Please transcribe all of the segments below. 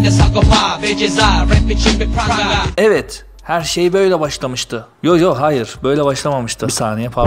de Sagopa ve Ceza, rap için bir pranga. Evet, her şey böyle başlamıştı. Yo hayır, böyle başlamamıştı. Bir saniye pardon.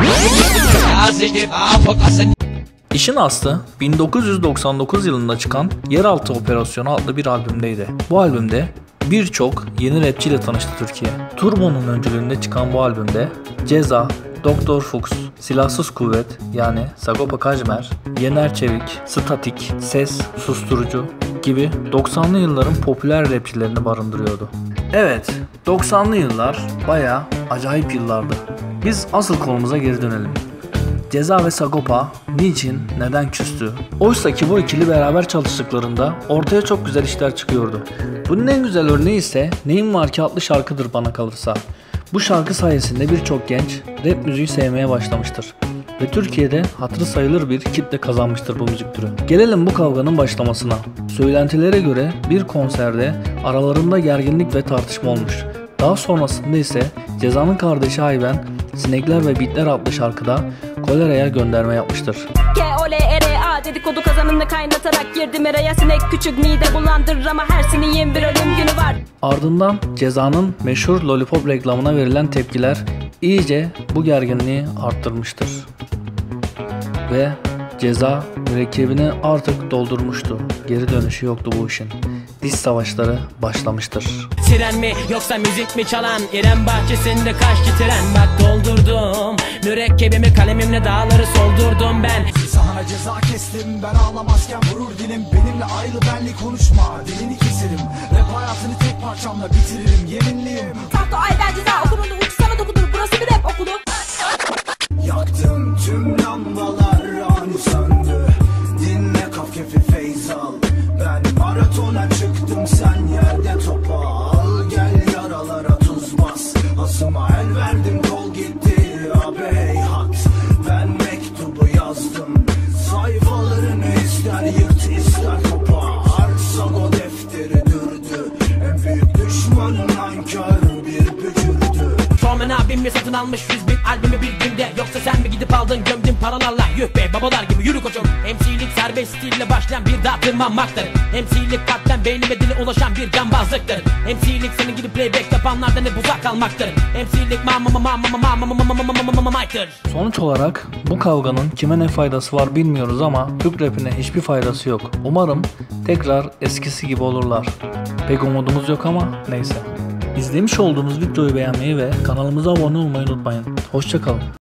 İşin aslı 1999 yılında çıkan Yeraltı Operasyonu adlı bir albümdeydi. Bu albümde birçok yeni rapçiyle tanıştı Türkiye. Turbo'nun öncülüğünde çıkan bu albümde Ceza, Doktor Fuchs, Silahsız Kuvvet yani Sagopa Kajmer, Yener Çevik, Statik, Ses, Susturucu gibi 90'lı yılların popüler rapçilerini barındırıyordu. Evet, 90'lı yıllar bayağı acayip yıllardı. Biz asıl konumuza geri dönelim. Ceza ve Sagopa niçin, neden küstü? Oysa ki bu ikili beraber çalıştıklarında ortaya çok güzel işler çıkıyordu. Bunun en güzel örneği ise Neyim Var Ki adlı şarkıdır bana kalırsa. Bu şarkı sayesinde birçok genç rap müziği sevmeye başlamıştır. Ve Türkiye'de hatırı sayılır bir kitle kazanmıştır bu müzik türü. Gelelim bu kavganın başlamasına. Söylentilere göre bir konserde aralarında gerginlik ve tartışma olmuş. Daha sonrasında ise Ceza'nın kardeşi Ayben, Sinekler ve Bitler adlı şarkıda Kolera'ya gönderme yapmıştır. K-O-L-E-R-A dedikodu kazanını kaynatarak girdim eraya. Sinek küçük mide bulandırır ama her sineğin bir ölüm günü var. Ardından Ceza'nın meşhur Lollipop reklamına verilen tepkiler iyice bu gerginliği arttırmıştır. Ve Ceza mürekkebini artık doldurmuştu. Geri dönüşü yoktu bu işin. Diş savaşları başlamıştır. Tren mi yoksa müzik mi çalan? İrem bahçesinde kaçtı tren. Bak doldurdum mürekkebimi, kalemimle dağları soldurdum ben. Sana ceza kestim ben ağlamazken vurur dilim. Benimle ayrı benli konuşma, dilini keserim. Rap hayatını tek parçamla bitiririm, yeminliyim. Tahta Ayben Ceza okulunda uçsana dokudur. Burası bir rap okulu. Yaktım tüm lambalar, ani söndü. Dinle Kafkefi feyz al. Ben maratona çıktım, sen yerde topa al. Gel yaralara tuz bas. Asıma el verdim, kol gitti ağabey hat. Ben mektubu yazdım, sayfalarını ister yırt ister kopar. Sago defteri dürdü, en büyük düşmanın nankör bir bücürdü. Sorman abim mi satın almış 100 bin albümü bir günde? Yoksa sen mi gidip aldın gömdün paralarla? Yuh be babalar gibi yürü koçum. MC'lik serbest stille başlayan bir daha tırmanmaktır. MC'lik kalpten beynime dile ulaşan bir cambazlıktır. MC'lik senin gibi playback yapanlardan hep uzak kalmaktır. MC'lik mamaktır. Sonuç olarak bu kavganın kime ne faydası var bilmiyoruz ama Türk rapine hiçbir faydası yok. Umarım tekrar eskisi gibi olurlar. Pek umudumuz yok ama neyse. İzlemiş olduğunuz videoyu beğenmeyi ve kanalımıza abone olmayı unutmayın. Hoşça kalın.